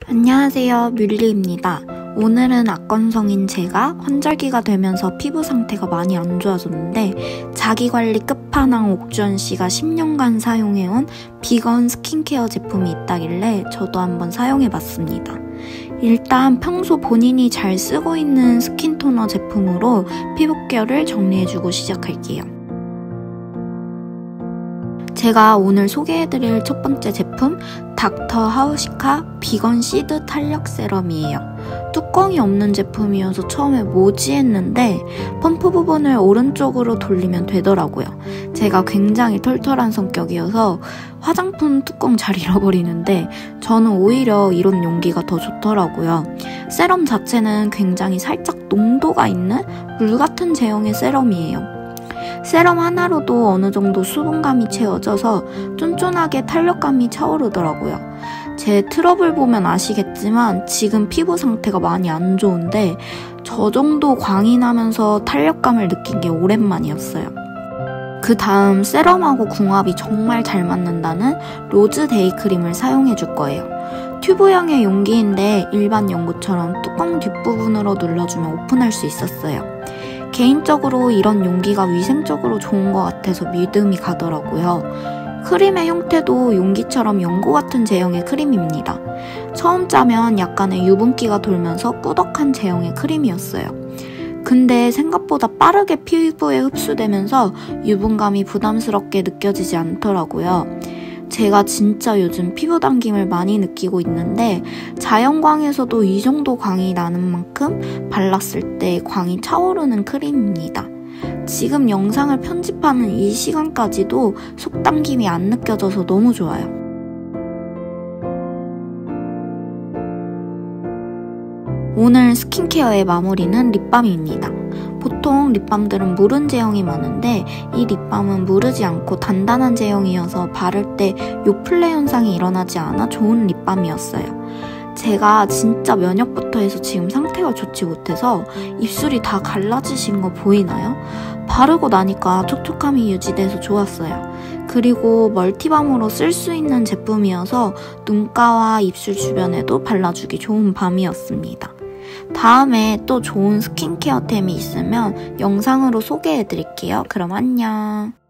안녕하세요, 뮬리입니다. 오늘은 악건성인 제가 환절기가 되면서 피부 상태가 많이 안 좋아졌는데 자기관리 끝판왕 옥주현씨가 10년간 사용해온 비건 스킨케어 제품이 있다길래 저도 한번 사용해봤습니다. 일단 평소 본인이 잘 쓰고 있는 스킨토너 제품으로 피부결을 정리해주고 시작할게요. 제가 오늘 소개해드릴 첫 번째 제품 닥터 하우시카 비건 시드 탄력 세럼이에요. 뚜껑이 없는 제품이어서 처음에 뭐지 했는데 펌프 부분을 오른쪽으로 돌리면 되더라고요. 제가 굉장히 털털한 성격이어서 화장품 뚜껑 잘 잃어버리는데 저는 오히려 이런 용기가 더 좋더라고요. 세럼 자체는 굉장히 살짝 농도가 있는 물 같은 제형의 세럼이에요. 세럼 하나로도 어느 정도 수분감이 채워져서 쫀쫀하게 탄력감이 차오르더라고요. 제 트러블 보면 아시겠지만 지금 피부 상태가 많이 안 좋은데 저 정도 광이 나면서 탄력감을 느낀 게 오랜만이었어요. 그 다음 세럼하고 궁합이 정말 잘 맞는다는 로즈 데이크림을 사용해 줄 거예요. 튜브형의 용기인데 일반 연고처럼 뚜껑 뒷부분으로 눌러주면 오픈할 수 있었어요. 개인적으로 이런 용기가 위생적으로 좋은 것 같아서 믿음이 가더라고요. 크림의 형태도 용기처럼 연고 같은 제형의 크림입니다. 처음 짜면 약간의 유분기가 돌면서 꾸덕한 제형의 크림이었어요. 근데 생각보다 빠르게 피부에 흡수되면서 유분감이 부담스럽게 느껴지지 않더라고요. 제가 진짜 요즘 피부 당김을 많이 느끼고 있는데 자연광에서도 이 정도 광이 나는 만큼 발랐을 때 광이 차오르는 크림입니다. 지금 영상을 편집하는 이 시간까지도 속당김이 안 느껴져서 너무 좋아요. 오늘 스킨케어의 마무리는 립밤입니다. 보통 립밤들은 무른 제형이 많은데 이 립밤은 무르지 않고 단단한 제형이어서 바를 때 요플레 현상이 일어나지 않아 좋은 립밤이었어요. 제가 진짜 면역부터 해서 지금 상태가 좋지 못해서 입술이 다 갈라지신 거 보이나요? 바르고 나니까 촉촉함이 유지돼서 좋았어요. 그리고 멀티밤으로 쓸 수 있는 제품이어서 눈가와 입술 주변에도 발라주기 좋은 밤이었습니다. 다음에 또 좋은 스킨케어템이 있으면 영상으로 소개해드릴게요. 그럼 안녕.